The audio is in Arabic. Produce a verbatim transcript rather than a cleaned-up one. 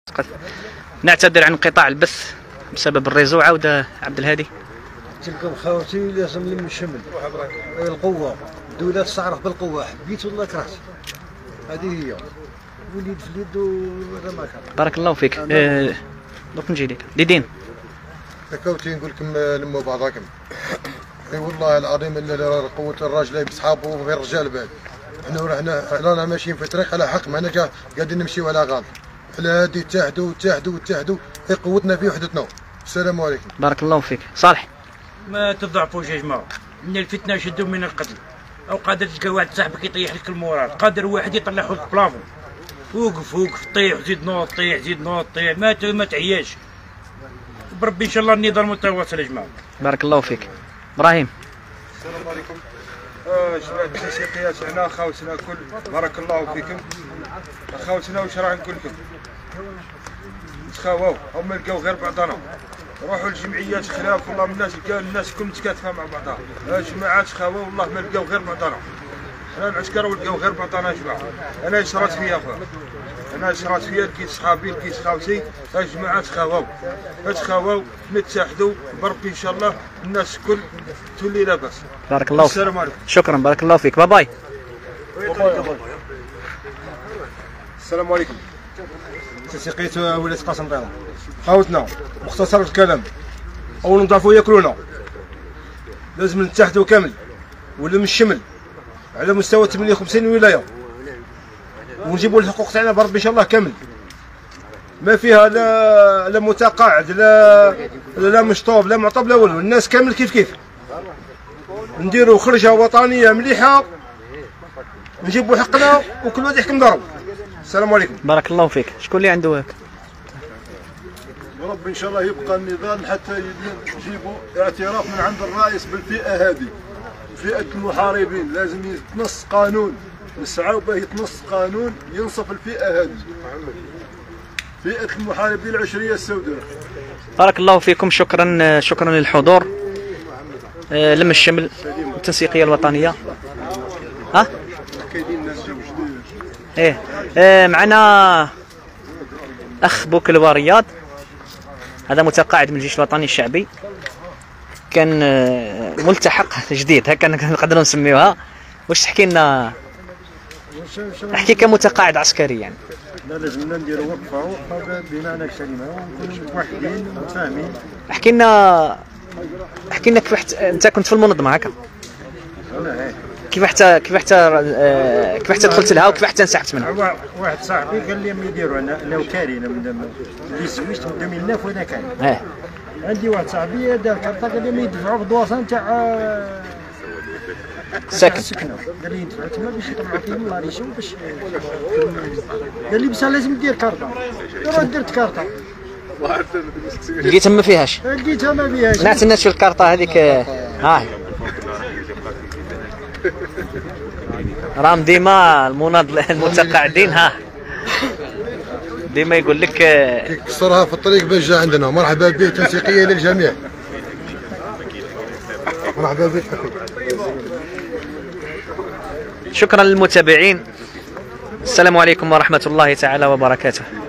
نعتذر عن انقطاع البث بسبب الريزو. عاود عبد الهادي. تلكم خاوتي لازم من الشمل القوه، الدوله تستعرف بالقوه، حبيت والله كرهت. هذه هي وليد في اليد وهذا ما كان. بارك الله فيك. أه... دوك نجي لك ليدين. كاوتي نقول لكم لموا بعضاكم. اي والله العظيم الا قوه الراجل بصحابه وغير الرجال بعد. احنا رانا رانا ماشيين في طريق على حق، مانا قاعدين نمشيو على غلط. على هادي تحدوا تحدوا تحدوا هي قوتنا في وحدتنا. السلام عليكم. بارك الله فيك. صالح. ما تضعفوش يا جماعه، من الفتنه شدوا من القتل. او قادر تلقى واحد صاحبك يطيح لك المورال، قادر واحد يطلع لك البلافون. وقف وقف طيح زيد نوض طيح زيد نوض طيح، ما ما تعياش. بربي ان شاء الله النضال متواصل يا جماعه. بارك الله فيك. ابراهيم. السلام عليكم. اه جماعه التنسيقيات هنا خاوتنا الكل، بارك الله فيكم. خاوتنا واش راه نقول لكم؟ تخاووا هما لقاو غير بعضنا. روحوا للجمعيات خلاف والله من الناس لقاو الناس كل متكاتفه مع بعضها. يا جماعه تخاووا والله ما لقاو غير بعضنا. انا العسكر ولقاو غير بعضنا يا جماعه. انا شرات فيا اخويا. انا شرات فيا لقيت صحابي لقيت خاوتي. يا جماعه تخاووا تخاووا نتحدوا بربي ان شاء الله الناس الكل تولي لاباس. بارك الله فيك. السلام عليكم. شكرا بارك الله فيك. باي باي. السلام عليكم. تنسيقية ولاية قاسم طيران. خاوتنا مختصر الكلام، أو نضعفوا ياكلونا، لازم نتحدوا كامل ولا من الشمل على مستوى ثمانية وخمسين ولاية ونجيبوا الحقوق تاعنا بربي إن شاء الله كامل. ما فيها لا لا متقاعد لا لا مشطوب لا معطب لا والو، الناس كامل كيف كيف. نديروا خرجة وطنية مليحة، نجيبوا حقنا وكل واحد يحكم دارو. السلام عليكم. بارك الله فيك. شكون اللي عنده هاك؟ ورب ان شاء الله يبقى النضال حتى يجيبوا اعتراف من عند الرئيس بالفئه هذه، فئه المحاربين. لازم يتنص قانون، نسعوا به يتنص قانون ينصف الفئه هذه، فئه المحاربين العشريه السوداء. بارك الله فيكم. شكرا شكرا للحضور. آه لم الشمل التنسيقيه الوطنيه. ها؟ ايه آه معنا اخ بوكلوا رياض، هذا متقاعد من الجيش الوطني الشعبي، كان آه ملتحق جديد هكا نقدروا نسميوها. واش تحكي لنا؟ احكي كمتقاعد عسكري يعني. لا لازمنا نديروا وقفه وقفه بمعنى الكلمه ونكونوا موحدين ومتفاهمين. احكي لنا احكي لنا كيف انت كنت في المنظمه هكا؟ كيف حتى كيف حتى آه كيف حتى دخلت لها وكيف حتى انسحبت منها؟ واحد صاحبي قال لي ما يديروا انا لو كارين اللي سويت من ألفين وتسعة وانا كاين. اه عندي واحد صاحبي دار كارطه قال لي ما يدفعوا بدواسه تاع ساكن. قال لي يدفعوا تما باش يطلعوا فيهم الله يشوف باش قال لي بصح لازم دير كارطه. راه درت كارطه لقيتها ما فيهاش. لقيتها ما فيهاش. نعت شو الكارطه هذيك. ها راهم ديما المناضل المتقاعدين ها ديما يقول لك كسرها في الطريق باش جا عندنا. مرحبا به، تنسيقيه للجميع. مرحبا بك. شكرا للمتابعين. السلام عليكم ورحمه الله تعالى وبركاته.